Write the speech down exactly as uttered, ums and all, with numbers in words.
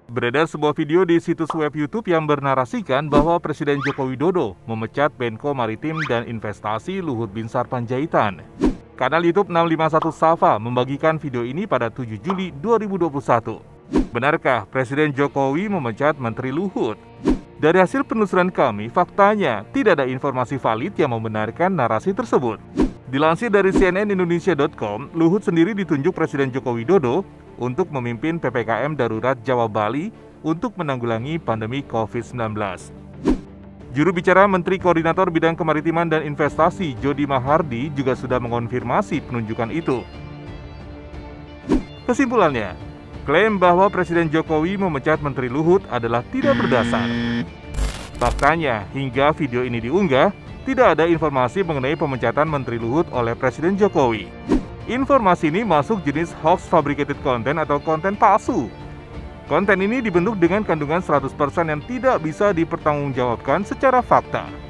Beredar sebuah video di situs web YouTube yang bernarasikan bahwa Presiden Joko Widodo memecat Menko Maritim dan Investasi Luhut Binsar Panjaitan. Kanal YouTube enam lima satu Safa membagikan video ini pada tujuh Juli dua ribu dua puluh satu. Benarkah Presiden Jokowi memecat Menteri Luhut? Dari hasil penelusuran kami, faktanya tidak ada informasi valid yang membenarkan narasi tersebut. Dilansir dari C N N Indonesia dot com, Luhut sendiri ditunjuk Presiden Joko Widodo untuk memimpin P P K M Darurat Jawa Bali untuk menanggulangi pandemi covid sembilan belas. Juru bicara Menteri Koordinator Bidang Kemaritiman dan Investasi Jody Mahardi juga sudah mengonfirmasi penunjukan itu. Kesimpulannya, klaim bahwa Presiden Jokowi memecat Menteri Luhut adalah tidak berdasar. Faktanya, hingga video ini diunggah, tidak ada informasi mengenai pemecatan Menteri Luhut oleh Presiden Jokowi. Informasi ini masuk jenis hoax fabricated content atau konten palsu. Konten ini dibentuk dengan kandungan seratus persen yang tidak bisa dipertanggungjawabkan secara fakta.